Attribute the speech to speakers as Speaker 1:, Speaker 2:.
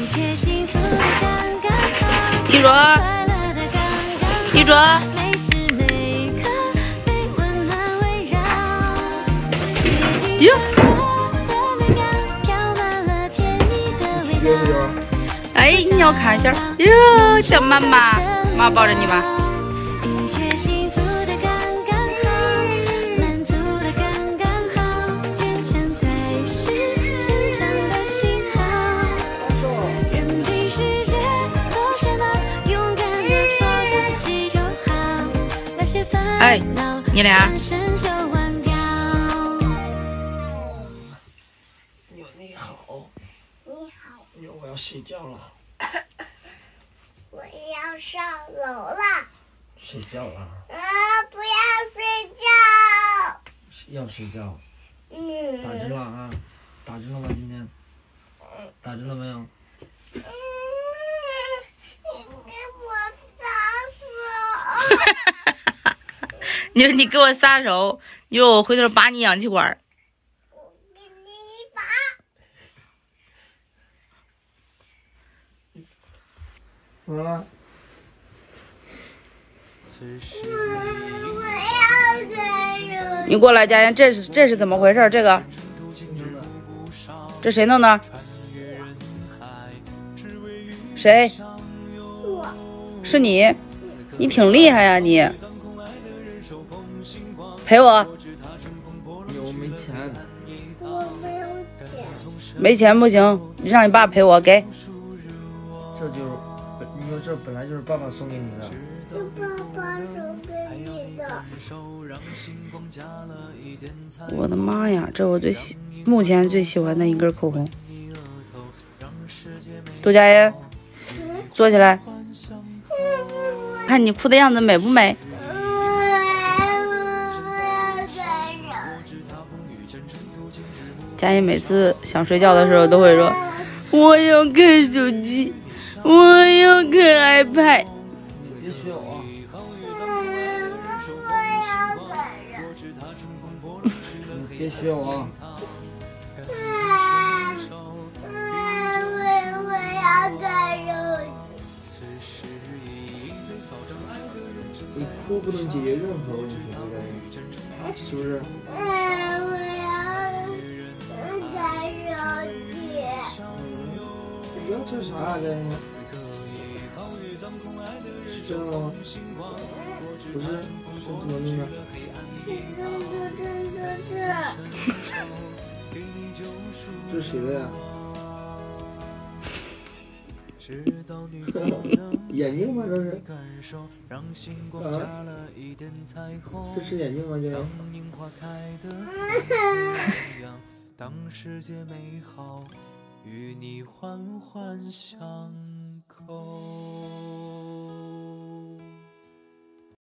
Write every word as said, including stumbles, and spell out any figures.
Speaker 1: 一卓，一卓。哟。哎，你要看一下哟，叫妈妈，妈抱着你吧。哎，你俩。
Speaker 2: 哟，你好。
Speaker 3: 你好。
Speaker 2: 哟，我要睡觉了。
Speaker 3: 我要上楼了。
Speaker 2: 睡觉了。
Speaker 3: 啊！不要睡觉。
Speaker 2: 要睡觉。
Speaker 3: 嗯。
Speaker 2: 打针了啊？打针了吗？今天？打针了没有？
Speaker 3: 嗯。你给我撒手。
Speaker 1: 你说你给我撒手，你说我回头拔你氧气管。
Speaker 3: 我给你一把。
Speaker 2: 怎么了？
Speaker 3: 我要干肉。
Speaker 1: 你过来，佳妍，这是这是怎么回事？这个，这谁弄的？谁？
Speaker 3: 我。
Speaker 1: 是你？你挺厉害呀，你。陪我。
Speaker 2: 有没钱？
Speaker 3: 我没有钱。
Speaker 1: 没钱不行，你让你爸陪我给。
Speaker 2: 这就是，你说这本来就是爸爸送给你的。
Speaker 3: 是爸爸送给你的。
Speaker 1: 我的妈呀，这我最喜目前最喜欢的一根口红。杜佳妍，坐起来，看你哭的样子美不美？佳怡每次想睡觉的时候都会说：“我要看手机，我要看 iPad。”
Speaker 2: 别学我。别学我。
Speaker 3: 我要看手
Speaker 2: 机。你哭不能解决任何问题，是不是？不要这啥啊，这是真的吗？不是，是怎么弄的？
Speaker 3: 是真的，真的是。
Speaker 2: 这是谁的呀？眼睛吗？这是？啊？这是眼睛吗？这个？当世界美好与你环环相扣。